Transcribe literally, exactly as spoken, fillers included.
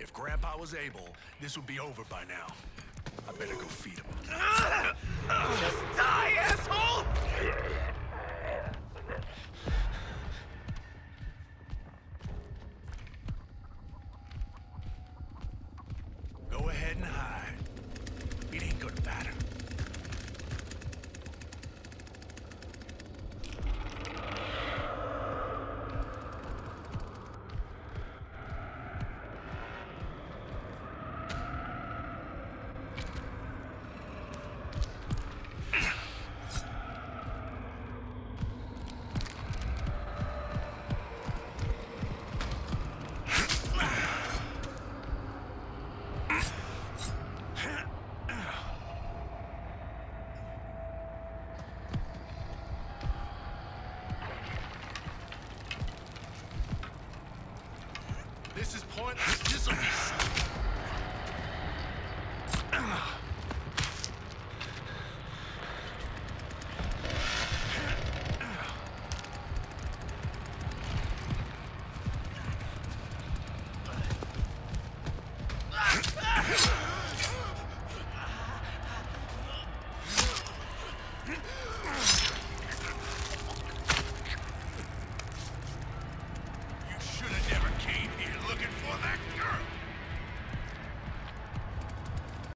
If Grandpa was able, this would be over by now. I better go feed him. Just die, asshole! Go ahead and hide. It ain't gonna matter. This is pointless. This'll be...